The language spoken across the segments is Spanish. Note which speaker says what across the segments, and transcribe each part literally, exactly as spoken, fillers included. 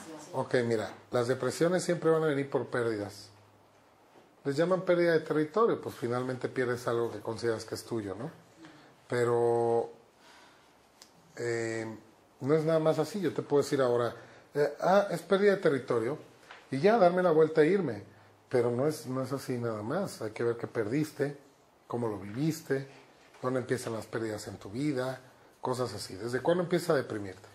Speaker 1: Ok, mira, las depresiones siempre van a venir por pérdidas. Les llaman pérdida de territorio, pues finalmente pierdes algo que consideras que es tuyo, ¿no? Pero eh, no es nada más así. Yo te puedo decir ahora, eh, ah, es pérdida de territorio, y ya darme la vuelta e irme. Pero no es, no es así nada más. Hay que ver qué perdiste, cómo lo viviste, dónde empiezan las pérdidas en tu vida, cosas así. ¿Desde cuándo empieza a deprimirte?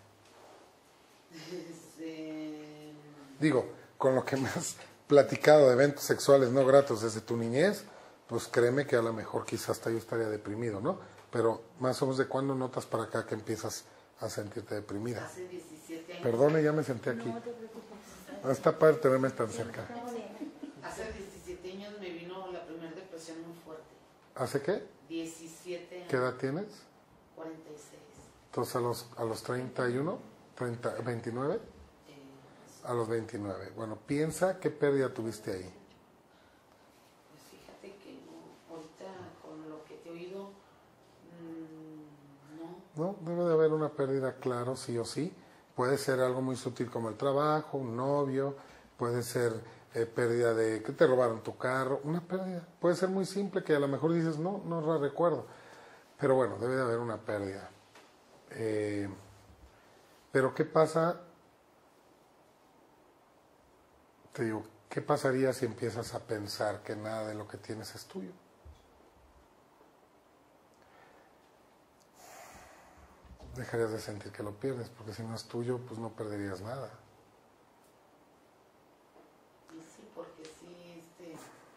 Speaker 2: Desde...
Speaker 1: Digo, con lo que me has platicado de eventos sexuales no gratos desde tu niñez, pues créeme que a lo mejor quizás hasta yo estaría deprimido, ¿no? Pero más o menos de cuándo notas para acá que empiezas a sentirte deprimida.
Speaker 2: Hace diecisiete años.
Speaker 1: Perdone, ya me senté aquí.
Speaker 3: No te preocupes.
Speaker 1: No está padre tenerme tan cerca.
Speaker 2: Hace diecisiete años me vino la primera depresión muy fuerte.
Speaker 1: ¿Hace qué?
Speaker 2: diecisiete años.
Speaker 1: ¿Qué edad tienes?
Speaker 2: cuarenta y seis.
Speaker 1: Entonces a los, a los treinta y uno, treinta, veintinueve,
Speaker 2: Eh,
Speaker 1: a los veintinueve. Bueno, piensa qué pérdida tuviste ahí.
Speaker 2: Pues fíjate que no, ahorita con lo que te he oído, mmm, no.
Speaker 1: No, debe de haber una pérdida, claro, sí o sí. Puede ser algo muy sutil como el trabajo, un novio, puede ser eh, pérdida de que te robaron tu carro, una pérdida. Puede ser muy simple que a lo mejor dices, no, no la recuerdo. Pero bueno, debe de haber una pérdida. Eh, pero ¿qué pasa? Te digo, ¿qué pasaría si empiezas a pensar que nada de lo que tienes es tuyo? Dejarías de sentir que lo pierdes, porque si no es tuyo, pues no perderías nada.
Speaker 2: Y sí, porque sí, este,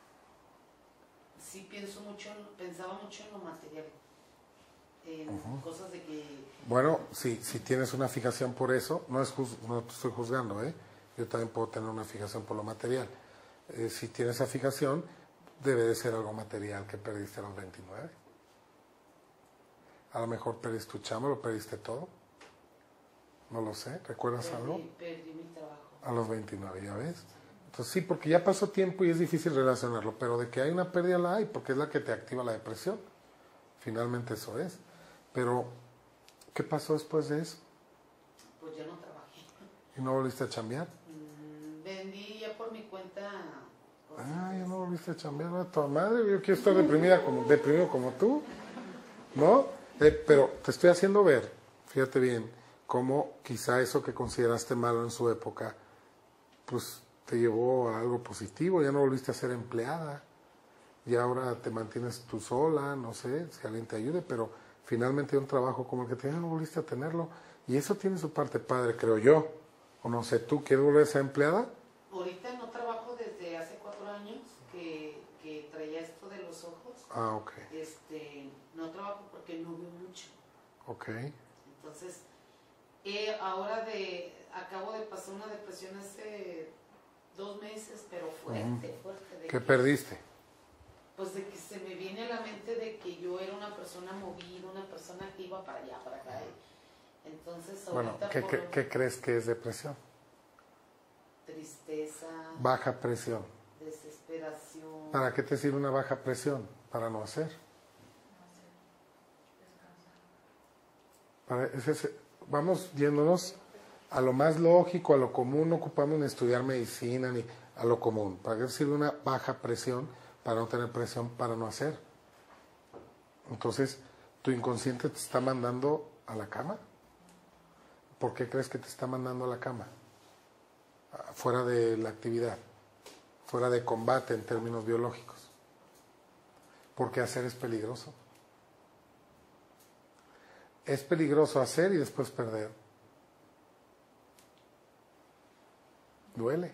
Speaker 2: sí pienso mucho, pensaba mucho en lo material, en uh-huh. cosas de que...
Speaker 1: Bueno, si, si tienes una fijación por eso, no, es juz, no te estoy juzgando, ¿eh? Yo también puedo tener una fijación por lo material. Eh, si tienes esa fijación, debe de ser algo material que perdiste a los veintinueve. A lo mejor perdiste tu chamba, lo perdiste todo. No lo sé, ¿recuerdas
Speaker 2: perdí,
Speaker 1: algo?
Speaker 2: Perdí mi trabajo.
Speaker 1: A los veintinueve, ¿ya ves? Entonces sí, porque ya pasó tiempo y es difícil relacionarlo, pero de que hay una pérdida la hay, porque es la que te activa la depresión. Finalmente eso es. Pero, ¿qué pasó después de eso?
Speaker 2: Pues ya no trabajé.
Speaker 1: ¿Y no volviste a chambear?
Speaker 2: Mm, vendí ya por mi cuenta.
Speaker 1: Ah, ya no volviste a chambear, ¿no? Tu madre, yo quiero estar deprimida como, deprimido como tú, ¿no? Eh, pero te estoy haciendo ver, fíjate bien, cómo quizá eso que consideraste malo en su época, pues te llevó a algo positivo, ya no volviste a ser empleada, y ahora te mantienes tú sola, no sé, si alguien te ayude, pero finalmente un trabajo como el que tenías no volviste a tenerlo, y eso tiene su parte padre, creo yo, o no sé, ¿tú quieres volver a ser empleada?
Speaker 2: Ahorita no trabajo desde hace cuatro años que, que traía esto de los ojos.
Speaker 1: Ah, ok.
Speaker 2: Este, no trabajo porque no veo mucho.
Speaker 1: Ok.
Speaker 2: Entonces, eh, ahora de, acabo de pasar una depresión hace dos meses, pero fuerte, uh-huh. fuerte. De
Speaker 1: ¿Qué
Speaker 2: que,
Speaker 1: perdiste?
Speaker 2: Pues de que se me viene a la mente de que yo era una persona movida, una persona que iba para allá, para acá. Entonces, ahorita
Speaker 1: bueno, ¿qué,
Speaker 2: por
Speaker 1: ¿qué, ¿qué crees que es depresión?
Speaker 2: Tristeza.
Speaker 1: Baja presión.
Speaker 2: Desesperación.
Speaker 1: ¿Para qué te sirve una baja presión? Para no hacer. Para ese, vamos yéndonos a lo más lógico, a lo común. No ocupamos ni estudiar medicina ni a lo común. ¿Para qué sirve una baja presión? Para no tener presión, para no hacer. Entonces, ¿tu inconsciente te está mandando a la cama? ¿Por qué crees que te está mandando a la cama? Fuera de la actividad, fuera de combate en términos biológicos. Porque hacer es peligroso. Es peligroso hacer y después perder. Duele.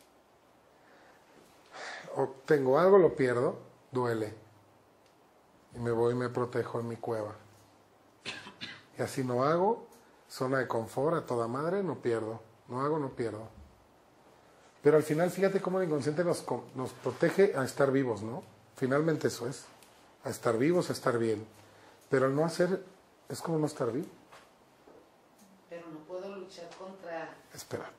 Speaker 1: O tengo algo, lo pierdo, duele. Y me voy y me protejo en mi cueva. Y así no hago, zona de confort a toda madre, no pierdo. No hago, no pierdo. Pero al final, fíjate cómo el inconsciente nos, nos protege a estar vivos, ¿no? Finalmente eso es. A estar vivos, a estar bien. Pero al no hacer, es como no estar vivo.
Speaker 2: Pero no puedo luchar contra...
Speaker 1: Espera.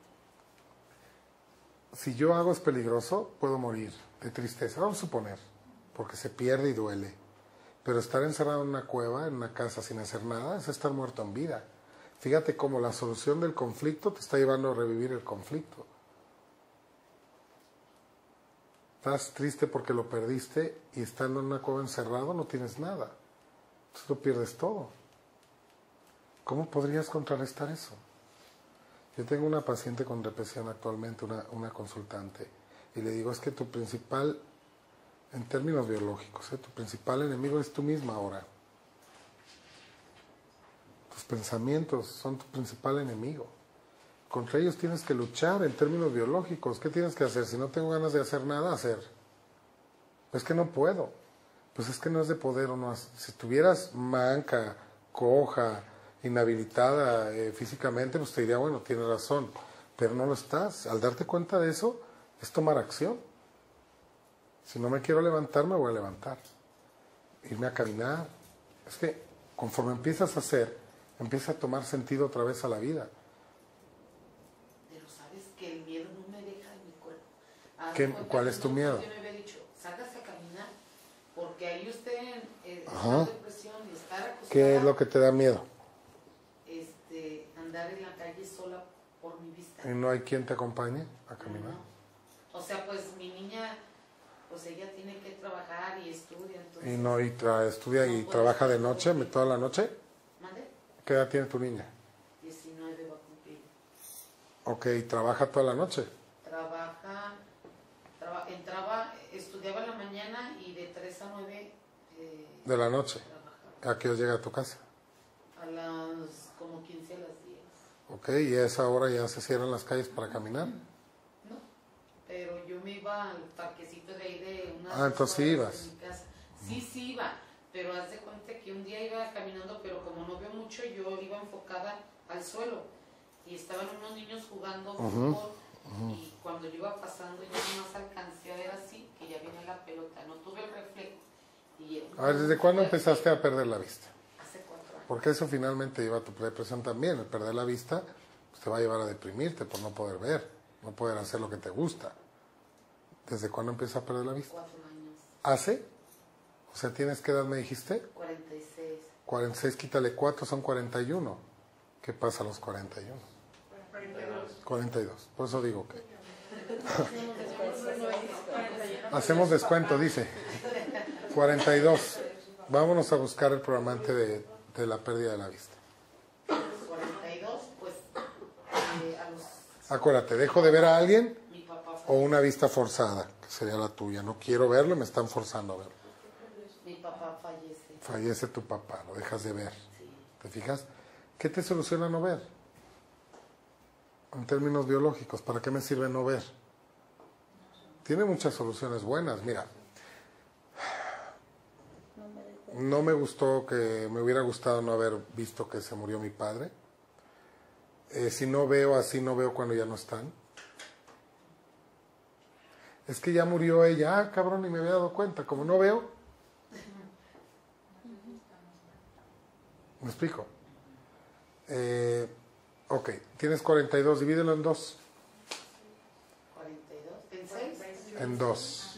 Speaker 1: Si yo hago es peligroso, puedo morir de tristeza. Vamos a suponer. Porque se pierde y duele. Pero estar encerrado en una cueva, en una casa sin hacer nada, es estar muerto en vida. Fíjate cómo la solución del conflicto te está llevando a revivir el conflicto. Estás triste porque lo perdiste y estando en una cueva encerrado no tienes nada. Entonces lo pierdes todo. ¿Cómo podrías contrarrestar eso? Yo tengo una paciente con depresión actualmente, una, una consultante, y le digo, es que tu principal, en términos biológicos, ¿eh? tu principal enemigo es tú misma ahora. Tus pensamientos son tu principal enemigo. Contra ellos tienes que luchar en términos biológicos. ¿Qué tienes que hacer? Si no tengo ganas de hacer nada, hacer. Es que no puedo. Pues es que no es de poder o no. Si tuvieras manca, coja, inhabilitada eh, físicamente, pues te diría, bueno, tienes razón. Pero no lo estás. Al darte cuenta de eso, es tomar acción. Si no me quiero levantar, me voy a levantar. Irme a caminar. Es que conforme empiezas a hacer, empieza a tomar sentido otra vez a la vida.
Speaker 2: Que el miedo no me deja en mi cuerpo.
Speaker 1: ¿Qué, ¿Cuál es tu miedo?
Speaker 2: Yo me había dicho, sácase a caminar, porque ahí usted eh, está en depresión y estar acostada.
Speaker 1: ¿Qué es lo que te da miedo?
Speaker 2: Este, andar en la calle sola por mi vista.
Speaker 1: ¿Y no hay quien te acompañe a caminar?
Speaker 2: No. O sea, pues mi niña, pues ella tiene que trabajar y estudia. Entonces,
Speaker 1: ¿Y no y tra estudia no y trabaja de noche, toda la noche?
Speaker 2: ¿Mande?
Speaker 1: ¿Qué edad tiene tu niña?
Speaker 2: diecinueve va a cumplir.
Speaker 1: Ok, ¿trabaja toda la noche?
Speaker 2: Trabaja, traba, entraba, estudiaba en la mañana y de tres a nueve eh,
Speaker 1: de la noche.
Speaker 2: Trabajaba.
Speaker 1: ¿A qué hora llega a tu casa?
Speaker 2: A las como quince a las diez.
Speaker 1: Ok, ¿y a esa hora ya se cierran las calles para caminar?
Speaker 2: No, pero yo me iba al parquecito de ahí de unas
Speaker 1: Ah, entonces sí ibas.
Speaker 2: De mi casa. Sí, sí iba, pero haz de cuenta que un día iba caminando, pero como no veo mucho, yo iba enfocada al suelo. Y estaban unos niños jugando uh-huh, fútbol uh-huh. Y cuando yo iba pasando yo nomás alcancé a ver así que ya venía la pelota, no tuve el reflejo. Y
Speaker 1: a ver, ¿desde cuándo empezaste a perder la vista?
Speaker 2: Hace cuatro años.
Speaker 1: Porque eso finalmente lleva a tu depresión también. El perder la vista pues, te va a llevar a deprimirte por no poder ver, no poder hacer lo que te gusta. ¿Desde cuándo empiezas a perder la vista?
Speaker 2: Cuatro años.
Speaker 1: ¿Hace? O sea, ¿tienes qué edad me dijiste?
Speaker 2: cuarenta y seis.
Speaker 1: cuarenta y seis, quítale cuatro, son cuarenta y uno. ¿Qué pasa a los cuarenta y uno? cuarenta y dos, por eso digo que hacemos descuento, dice cuarenta y dos. Vámonos a buscar el programante de, de la pérdida de la vista.
Speaker 2: cuarenta y dos, pues eh, a los...
Speaker 1: Acuérdate, dejo de ver a alguien
Speaker 2: mi papá
Speaker 1: o una vista forzada, que sería la tuya. No quiero verlo, me están forzando a verlo.
Speaker 2: Mi papá fallece.
Speaker 1: Fallece tu papá, lo dejas de ver.
Speaker 2: Sí.
Speaker 1: ¿Te fijas? ¿Qué te soluciona no ver? En términos biológicos, ¿para qué me sirve no ver? Tiene muchas soluciones buenas. Mira, no me gustó, que me hubiera gustado no haber visto que se murió mi padre. Eh, si no veo así, no veo cuando ya no están. Es que ya murió ella, ah, cabrón, ni me había dado cuenta. Como no veo, ¿me explico? Eh, ok, tienes cuarenta y dos, divídelo en dos.
Speaker 2: cuarenta y dos, ¿en seis?
Speaker 1: En dos.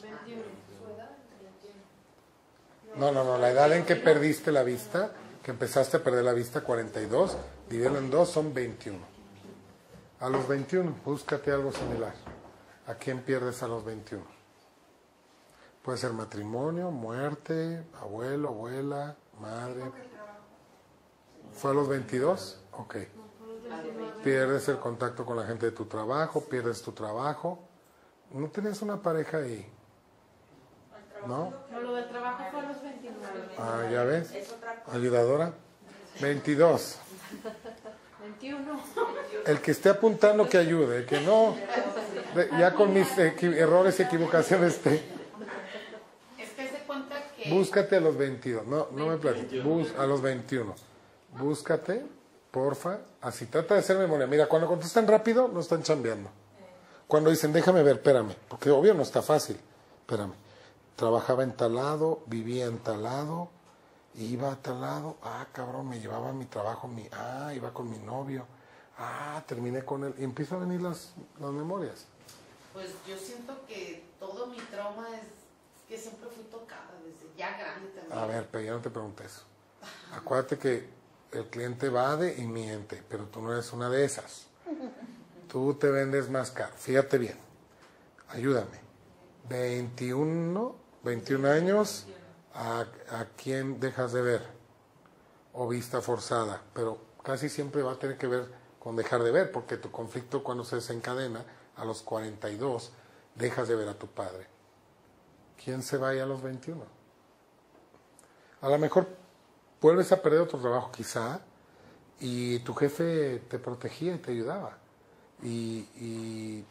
Speaker 1: No, no, no, la edad en que perdiste la vista, que empezaste a perder la vista, cuarenta y dos, divídelo en dos, son veintiuno. A los veintiuno, búscate algo similar. ¿A quién pierdes a los veintiuno? Puede ser matrimonio, muerte, abuelo, abuela, madre. ¿Fue a los veintidós? Ok. Pierdes el contacto con la gente de tu trabajo, pierdes tu trabajo. ¿No tenías una pareja ahí? ¿No?
Speaker 3: No, lo del trabajo fue a los veintinueve.
Speaker 1: Ah, ¿ya ves? Ayudadora. veintidós.
Speaker 3: veintiuno.
Speaker 1: El que esté apuntando que ayude, el que no, ya con mis errores y equivocaciones te...
Speaker 2: Es que se cuenta que...
Speaker 1: Búscate a los veintidós, no, no me platiques, Bus, a los veintiuno. Búscate, porfa, así, trata de hacer memoria. Mira, cuando contestan rápido, no están chambeando. Cuando dicen, déjame ver, espérame, porque obvio no está fácil, espérame. Trabajaba en tal lado, vivía en tal lado, iba a tal lado, ah, cabrón, me llevaba a mi trabajo, mi, ah, iba con mi novio, ah, terminé con él, y empiezan a venir las, las memorias.
Speaker 2: Pues yo siento que todo mi trauma es que siempre fui tocada, desde ya grande también.
Speaker 1: A ver, pero ya no te pregunté eso. Acuérdate que el cliente evade y miente, pero tú no eres una de esas. Tú te vendes más caro. Fíjate bien, ayúdame. veintiuno, veintiún años, ¿a, a quién dejas de ver? O vista forzada, pero casi siempre va a tener que ver con dejar de ver, porque tu conflicto cuando se desencadena a los cuarenta y dos, dejas de ver a tu padre. ¿Quién se vaya a los veintiuno? A lo mejor vuelves a perder otro trabajo quizá, y tu jefe te protegía y te ayudaba. Y, y,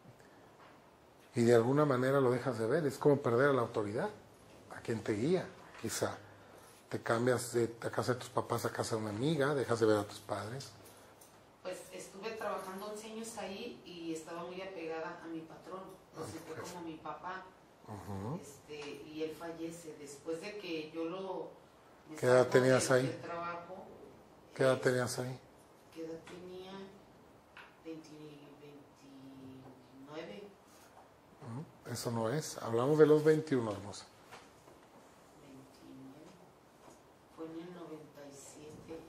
Speaker 1: y de alguna manera lo dejas de ver. Es como perder a la autoridad, a quien te guía, quizá. Te cambias de a casa de tus papás a casa de una amiga, dejas de ver a tus padres.
Speaker 2: Pues estuve trabajando once años ahí y estaba muy apegada a mi patrón. Lo sentí como mi papá.
Speaker 1: Uh-huh.
Speaker 2: este, y él fallece. Después de que yo lo... me
Speaker 1: ¿Qué edad
Speaker 2: sacó
Speaker 1: tenías
Speaker 2: del-
Speaker 1: ahí?
Speaker 2: del trabajo,
Speaker 1: ¿Qué edad
Speaker 2: eh,
Speaker 1: tenías ahí?
Speaker 2: ¿Qué edad tenía? veinte, veintinueve.
Speaker 1: Uh-huh. Eso no es. Hablamos de los veintiuno, hermosa.
Speaker 2: veintinueve. Fue en el noventa y siete.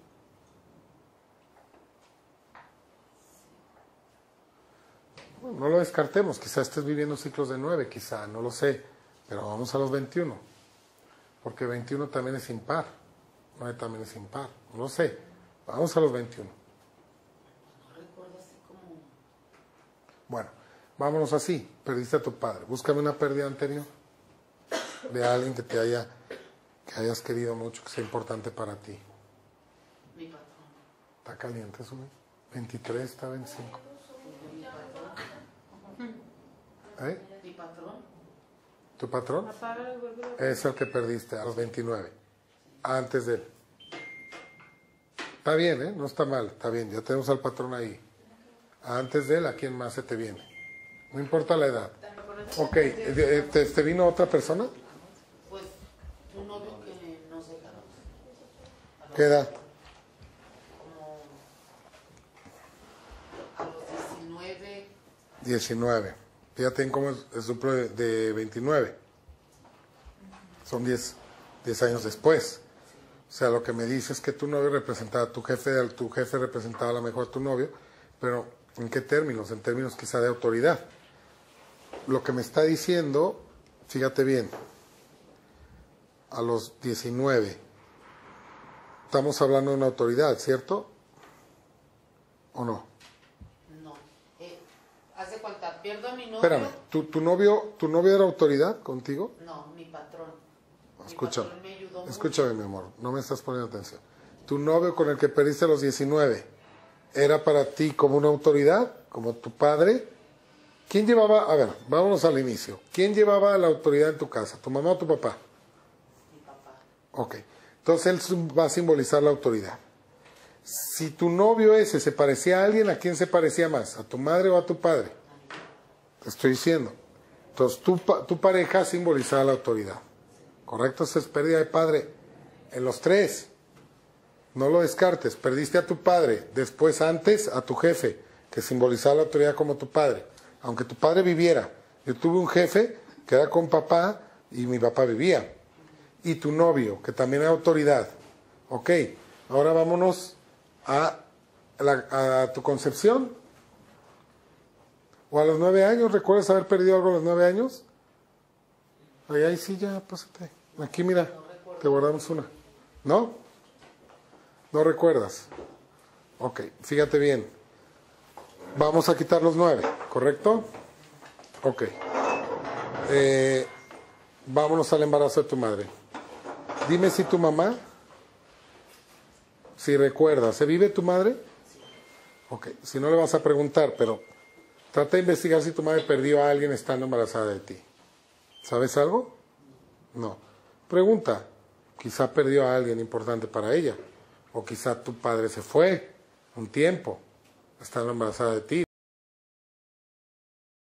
Speaker 1: Bueno, no lo descartemos. Quizá estés viviendo ciclos de nueve, quizá, no lo sé. Pero vamos a los veintiuno. Porque veintiuno también es impar. nueve también es impar. No lo sé. Vamos a los veintiuno.
Speaker 2: No recuerdo así como...
Speaker 1: Bueno, vámonos así. Perdiste a tu padre. Búscame una pérdida anterior de alguien que te haya, que hayas querido mucho, que sea importante para ti.
Speaker 2: Mi patrón.
Speaker 1: Está caliente, sube. veintitrés, está veinticinco.
Speaker 2: Mi patrón.
Speaker 1: ¿Eh?
Speaker 2: Mi patrón.
Speaker 1: ¿Tu patrón?
Speaker 3: Apaga el vuelve a-
Speaker 1: Es el que perdiste a los veintinueve. Antes de él. Está bien, ¿eh? No está mal. Está bien. Ya tenemos al patrón ahí. Antes de él, ¿a quién más se te viene? No importa la edad. Ok. ¿Te, te- te vino otra persona?
Speaker 2: Pues un novio que nos dejaron.
Speaker 1: ¿Qué edad?
Speaker 2: Como a los diecinueve.
Speaker 1: diecinueve. Fíjate en cómo es el suplo de, de veintinueve. Son diez, diez años después. O sea, lo que me dice es que tu novio representaba, tu jefe, tu jefe representaba a lo mejor a tu novio, pero ¿en qué términos? En términos quizá de autoridad. Lo que me está diciendo, fíjate bien, a los diecinueve, estamos hablando de una autoridad, ¿cierto? ¿O no?
Speaker 2: No. Eh, haz de cuenta, pierdo a mi novio.
Speaker 1: Espérame, ¿tu, tu novio, ¿tu novio era autoridad contigo?
Speaker 2: No, mi patrón.
Speaker 1: Escúchame,
Speaker 2: Mi patrón me ayudó mucho.
Speaker 1: escúchame mi amor, no me estás poniendo atención. ¿Tu novio con el que perdiste a los diecinueve era para ti como una autoridad, como tu padre? ¿Quién llevaba, a ver, vámonos al inicio, ¿quién llevaba la autoridad en tu casa, tu mamá o tu papá?
Speaker 2: Mi papá.
Speaker 1: Ok, entonces él sim- va a simbolizar la autoridad. Si tu novio ese se parecía a alguien, ¿a quién se parecía más? ¿A tu madre o a tu padre? Te estoy diciendo. Entonces tu, pa- tu pareja simbolizaba la autoridad. ¿Correcto? Esa es pérdida de padre en los tres. No lo descartes. Perdiste a tu padre, después antes a tu jefe, que simbolizaba la autoridad como tu padre. Aunque tu padre viviera. Yo tuve un jefe que era con papá y mi papá vivía. Y tu novio, que también era autoridad. Ok, ahora vámonos a, la- a tu concepción. O a los nueve años, ¿recuerdas haber perdido algo a los nueve años? Ahí, ahí sí, ya, pásate. Aquí, mira, te guardamos una. ¿No? ¿No recuerdas? Ok, fíjate bien. Vamos a quitar los nueve, ¿correcto? Ok. Eh, vámonos al embarazo de tu madre. Dime si tu mamá, si recuerdas, ¿se vive tu madre? Ok, si no le vas a preguntar, pero trata de investigar si tu madre perdió a alguien estando embarazada de ti. ¿Sabes algo? No. Pregunta. Quizá perdió a alguien importante para ella. O quizá tu padre se fue un tiempo estando embarazada de ti.